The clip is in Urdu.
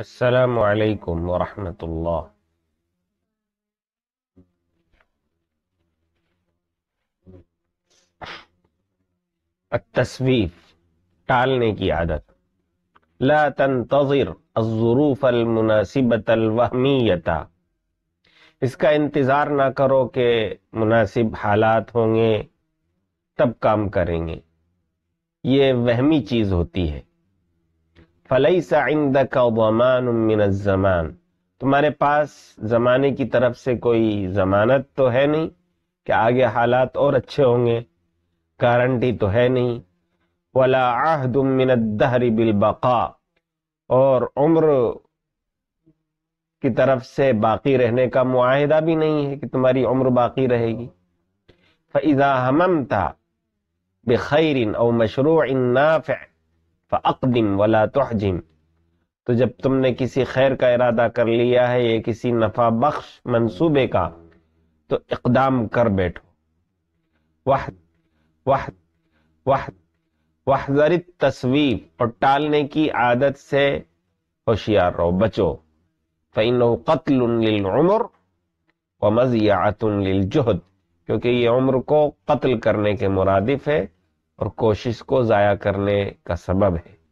السلام علیکم ورحمۃ اللہ۔ التسویف، ٹالنے کی عادت۔ لا تنتظر الظروف المناسبۃ الوہمیۃ، اس کا انتظار نہ کرو کہ مناسب حالات ہوں گے تب کام کریں گے، یہ وہمی چیز ہوتی ہے۔ فلیس عندک ضمان من الزمان، تمہارے پاس زمانے کی طرف سے کوئی ضمانت تو ہے نہیں کہ آگے حالات اور اچھے ہوں گے، گارنٹی تو ہے نہیں۔ ولا عہد من الدہر بالبقاء، اور عمر کی طرف سے باقی رہنے کا معاہدہ بھی نہیں ہے کہ تمہاری عمر باقی رہے گی۔ فإذا هممت بخیر او مشروع نافع فاقدم ولا تحجم، تو جب تم نے کسی خیر کا ارادہ کر لیا ہے یا کسی نفع بخش منصوبے کا، تو اقدام کر بیٹھو۔ واحذر التسویف، اور ٹالنے کی عادت سے ہوشیار رہو، بچو۔ فإنه قتل للعمر ومضيعة للجهد، کیونکہ یہ عمر کو قتل کرنے کے مرادف ہے اور کوشش کو ضائع کرنے کا سبب ہے۔